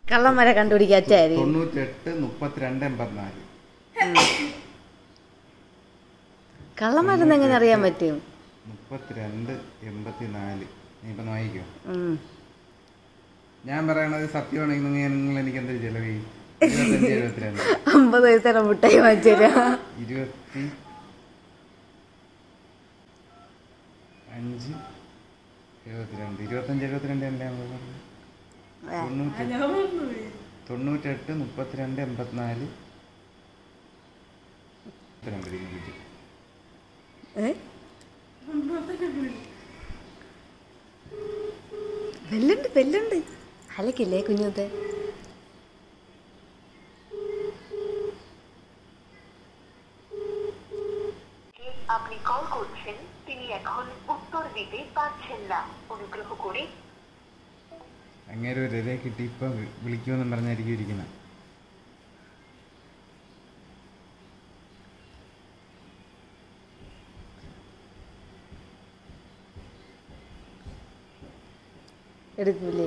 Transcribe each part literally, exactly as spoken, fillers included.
കള്ളന്മാരെ കണ്ടുപിടിക്കാറ്റായി തൊണ്ണൂറ്റെട്ട് മുപ്പത്തിരണ്ട് എൺപത്തിനാല്. കള്ളന്മാരെന്ന് എങ്ങനെ അറിയാൻ പറ്റും? മുപ്പത്തിരണ്ട് എൺപത്തിനാല്. നീ ഇപ്പൊ വായിക്കോ? ഞാൻ പറയണത് സത്യമാണെങ്കിൽ നിങ്ങൾ എനിക്ക് എന്തൊരു ചെലവ്? ഇരുപത്തഞ്ച് എഴുപത്തിരണ്ട്. അമ്പത് വയസ്സാണ് മുട്ടായി വാങ്ങിച്ചാ. ഇരുപത്തി അഞ്ച് എഴുപത്തിരണ്ട്. ഇരുപത്തഞ്ച് എഴുപത്തിരണ്ട് അല്ലേ? തൊണ്ണൂറ്റെട്ട് മുപ്പത്തിരണ്ട് എൺപത്തിനാല്. വെല്ലുണ്ട് വെല്ലുണ്ട്. അലക്കില്ലേ കുഞ്ഞുത്തെ? আপনি কল করছেন তিনি এখন উত্তর দিতে পারছেন না অনুগ্রহ করে. അങ്ങനെ ഒരു രേഖ കിട്ടി ഇപ്പൊ വിളിക്കുമെന്ന് പറഞ്ഞായിരിക്കും ഇരിക്കുന്നത്. എടുക്കൂലേ?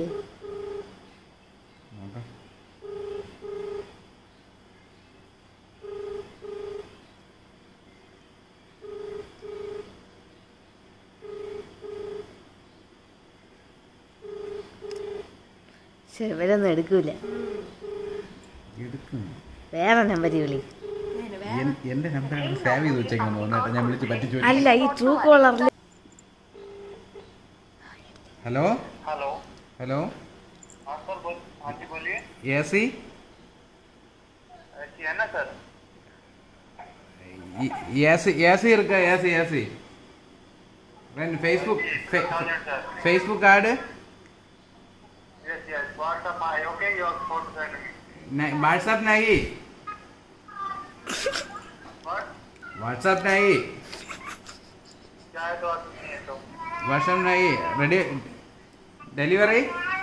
ഇവരൊന്നും എടുക്കൂല. വേറെ നമ്പർ വിളി. എന്റെ നമ്പർ സേവ് ചെയ്ത് വെച്ചേക്കുന്നു. ഞാൻ വിളിച്ച് പറ്റിച്ചു. അല്ല, ഈ ട്രൂ കോളറിൽ. Hello hello hello. AC AC AC இருக்கா? ஏசி ஏசி ரெண்டு Facebook Facebook ad. Yes, yes. WhatsApp, okay, your photo send me. नहीं, WhatsApp नहीं. What? WhatsApp नहीं. क्या है तो नहीं है तो. WhatsApp नहीं. Ready? Delivery?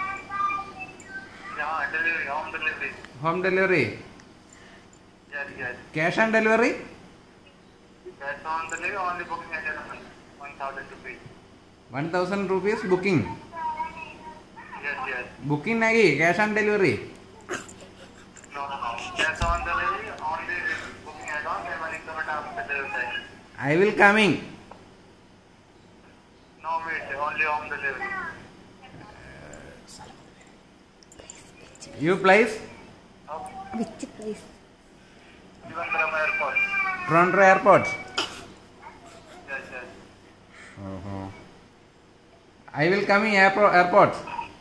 Yeah, delivery, home delivery. Home delivery. Yes, yes. Cash on delivery? Cash on delivery, only booking at one thousand rupees. One thousand rupees booking. Yes, yes. Booking नहीं, cash on delivery. No, no, no. Cash on delivery, only booking add-on and money coming after delivery. I will coming. No, wait, only home delivery. You place? Okay. Which place? Trivandrum Airport. Toronto Airport. Yes, yes. Uh-huh. I will coming airport. airport.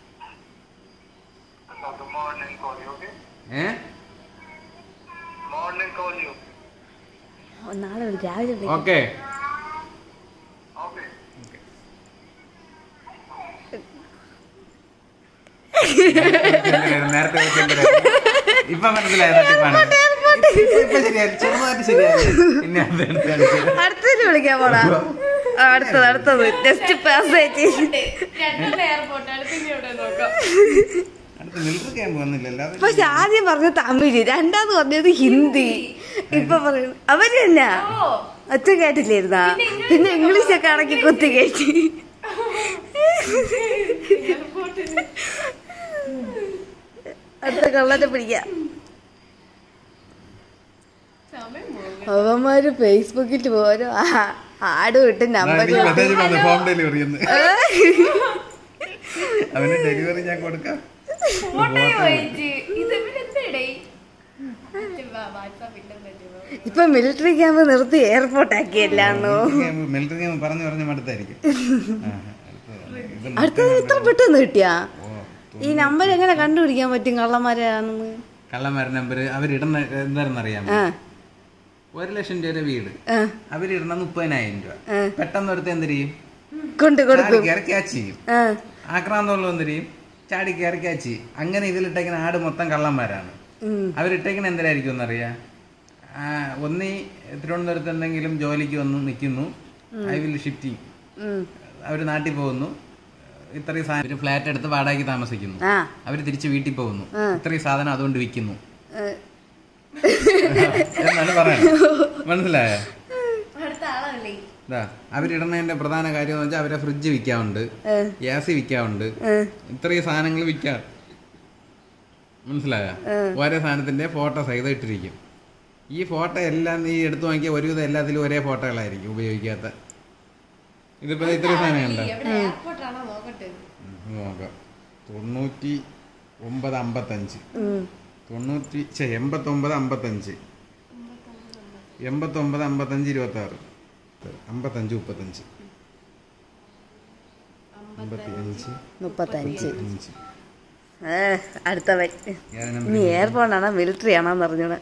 So the morning call you, okay? Eh? Morning call you. നാളെ രാവിലെ വിളിക്കാം. Okay. Okay. നേരത്തെ ഇപ്പൊ മനസ്സിലായ തട്ടിപ്പാണ്. അടുത്തത് വിളിക്കാൻ പോടാ. അടുത്തത് അടുത്തത് ജസ്റ്റ് പാസ് ആയിട്ട്. പക്ഷെ ആദ്യം പറഞ്ഞ തമിഴ്, രണ്ടാമത് പറഞ്ഞത് ഹിന്ദി, ഇപ്പൊ പറയുന്നത് അവര് തന്നെ. ഒറ്റ കേട്ടില്ലായിരുന്നാ? പിന്നെ ഇംഗ്ലീഷൊക്കെ അടക്കി കുത്തി കയറ്റി. അടുത്ത കള്ളനെ പിടിക്കാം. അവന്മാര് ഫേസ്ബുക്കിൽ ഓരോ ആട് വിട്ട് നമ്പർ ഹോം ഡെലിവറി അവന് ഡെലിവറി ഞാൻ കൊടുക്കാം. ഇപ്പൊ മിലിറ്ററി ക്യാമ്പ് നിർത്തി എയർപോർട്ട് ആക്കിയല്ലാന്നോ? മിലിറ്ററി ക്യാമ്പ് പറഞ്ഞു പറഞ്ഞ് മടുത്തായിരിക്കും. അടുത്തത് ഇത്ര പെട്ടെന്ന് കിട്ടിയാ? ഈ നമ്പർ എങ്ങനെ കണ്ടുപിടിക്കാൻ പറ്റും കള്ളന്മാരാണെന്ന്? കള്ളന്മാരുടെ നമ്പർ അവരിടുന്ന എന്താണെന്നറിയാമോ? ഒരു ലക്ഷം രൂപ വീട് അവരിടണ മുപ്പതിനായിരം രൂപ. പെട്ടെന്ന് എടുത്ത് എന്ത് ചെയ്യും? കൊണ്ട് കൊടുക്കും, ക്യാച്ച് ചെയ്യും. ആക്രാന്തമുള്ള എന്ത് ചെയ്യും? ചാടി കയറി ക്യാച്ച് ചെയ്യും. അങ്ങനെ ഇതിലിട്ടേക്കുന്ന ആട് മൊത്തം കള്ളന്മാരാണ്. അവരിട്ടേക്കുന്ന എന്തിനായിരിക്കും എന്നറിയാം? ഒന്നീ തിരുവനന്തപുരത്ത് എന്തെങ്കിലും ജോലിക്ക് വന്ന് നിൽക്കുന്നു, ഐ വിൽ ഷിഫ്റ്റിങ്, അവര് നാട്ടിൽ പോകുന്നു, ഇത്രയും സാധനം ഫ്ലാറ്റ് എടുത്ത് വാടകയ്ക്ക് താമസിക്കുന്നു, അവര് തിരിച്ച് വീട്ടിൽ പോകുന്നു, ഇത്രയും സാധനം അതുകൊണ്ട് വിൽക്കുന്നു എന്നാണ് പറയുന്നത്. മനസ്സിലായോ? അവരിടുന്നതിന്റെ പ്രധാന കാര്യം എന്ന് വെച്ചാൽ അവരെ ഫ്രിഡ്ജ് വിൽക്കാറുണ്ട്, ഗ്യാസ് വിൽക്കാറുണ്ട്, ഇത്രയും സാധനങ്ങൾ വിൽക്കാം. മനസ്സിലായോ? ഓരോ സാധനത്തിന്റെ ഫോട്ടോ സഹിതം ഇട്ടിരിക്കും. ഈ ഫോട്ടോ എല്ലാം നീ എടുത്തു നോക്കിയാൽ ഒരുവിധം എല്ലാത്തിലും ഒരേ ഫോട്ടോകളായിരിക്കും ഉപയോഗിക്കാത്ത. ഇതിപ്പോ ഇത്രയും സാധനം കണ്ടോ? നോക്കാം. തൊണ്ണൂറ്റി ഒമ്പത് അമ്പത്തഞ്ച് തൊണ്ണൂറ്റി എൺപത്തൊമ്പത് അമ്പത്തഞ്ച് എൺപത്തൊമ്പത് അമ്പത്തഞ്ച് ഇരുപത്തി ആറ് അമ്പത്തഞ്ച് മുപ്പത്തഞ്ച് അമ്പത്തിയഞ്ച് മുപ്പത്തഞ്ച്. അടുത്തവൻ നീ എയർപോർട്ടാണോ മിലിറ്ററി ആണോന്ന് അറിഞ്ഞോളെ.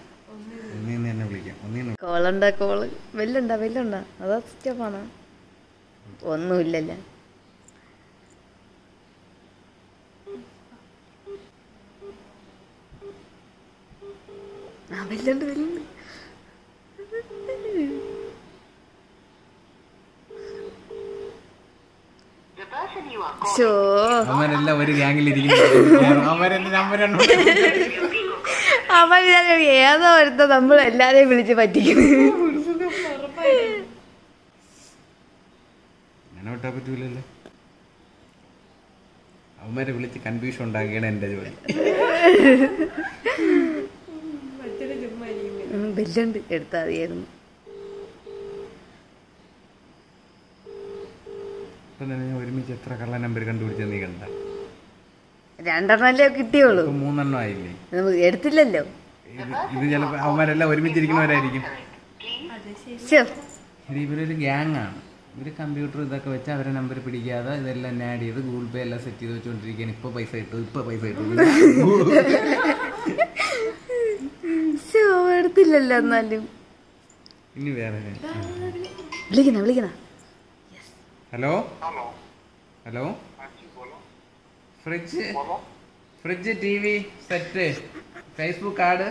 കോളുണ്ടാ കോള് വെല്ലുണ്ടാ വെല്ലുണ്ടാ അതോ സ്റ്റെപ്പാണോ? ഒന്നുമില്ലല്ലോ. ആ വെല്ലുണ്ട് വെല്ലുണ്ട്. അവരെല്ലാം ഒരു ഗ്യാങ്ങിലിരിക്കുന്നു. അവൻ ഏതോ ഒരുത്ത നമ്മൾ എല്ലാരെയും വിളിച്ച് പറ്റിക്കുന്നു. അങ്ങനെ വിട്ടാ പറ്റൂലല്ലോ. അവന്മാരെ വിളിച്ച് കൺഫ്യൂഷൻ ഉണ്ടാക്കിയാണ് എന്റെ ജോലി. ബെല്ലുണ്ട് എടുത്താൽ മതിയായിരുന്നു. ഒരുമിച്ച് എത്ര കള്ള നമ്പർ കണ്ടുപിടിച്ചത് നീ കണ്ട? രണ്ടെണ്ണല്ലേ കിട്ടിയോളൂ. മൂന്നെണ്ണം ആയില്ലേ? എടുത്തില്ലല്ലോ. ഇത് ചിലപ്പോ അവന്മാരെല്ലാം ഒരുമിച്ചിരിക്കുന്നവരായിരിക്കും. ഇവരൊരു ഗ്യാങ് ആണ്. ഇവര് കമ്പ്യൂട്ടർ ഇതൊക്കെ വെച്ച് അവരെ നമ്പർ പിടിക്കാതെ ഇതെല്ലാം ആഡ് ചെയ്ത് ഗൂഗിൾ പേ എല്ലാം സെറ്റ് ചെയ്ത് വെച്ചോണ്ടിരിക്കുകയാണ്. ഇപ്പൊ പൈസ കിട്ടും, ഇപ്പൊ പൈസ കിട്ടും. എടുത്തില്ലല്ലോ. എന്നാലും ഇനി വേറെ വിളിക്കണ വിളിക്കണ. Hello hello fridge fridge T V set Facebook add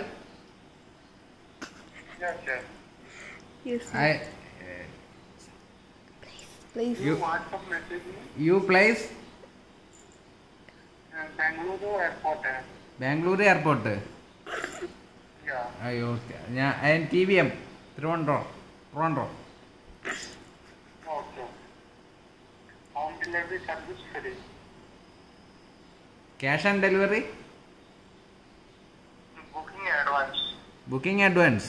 you place Bangalore airport. അയ്യോ ഞാൻ T V M Thiruvananthapuram Trivandrum. Cash on delivery booking advance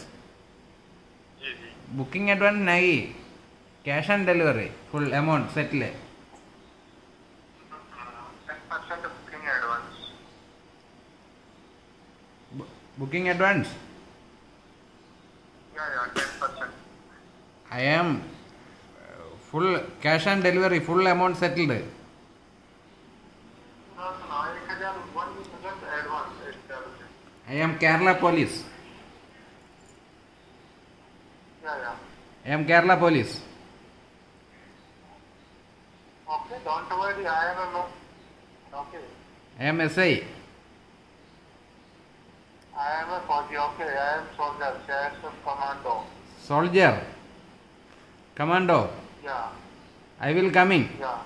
booking advance नहीं, cash on delivery full amount settle है. Booking advance I am full cash on delivery, full amount settled. I am Kerala police. I am Kerala police. Okay, don't worry, I am a no. Okay. I am S I. I am a soldier. Okay, I am soldier. I am commando. Soldier. Commando. Yeah. I will coming. Yeah.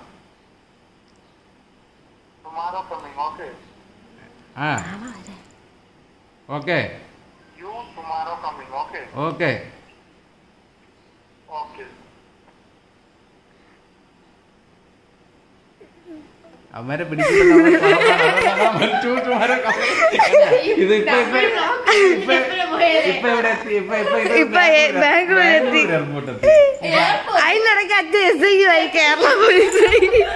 Tomorrow coming. Okay. Ah. Okay. You tomorrow coming. Okay. Okay. Okay. हमारे पिടിച്ചിട്ട് ഇത് ഇപ്പൊ ഇപ്പൊ ഇപ്പൊ ഇവിടെ എത്തി. ഇപ്പൊ ഇപ്പൊ ബാംഗ്ലൂർ എത്തി. അതിനിടയ്ക്ക് അച്ഛൻ എസ് ഐ ആയി കേരള പോലീസ്.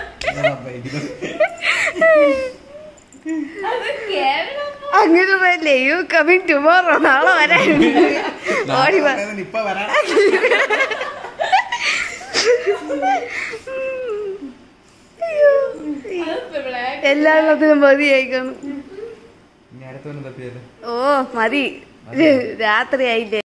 അങ്ങനെ പറയല്ലേ, യു കമ്മിങ് ടുമോറോ, നാളെ വരാനുണ്ട്. ഓടി ഇപ്പൊ വരാൻ എല്ലാത്തിനും മതിയായിക്കാണ്. ഇനി അടുത്തൊന്നും തപ്പിയാലോ? ഓ മതി, രാത്രി ആയില്ലേ.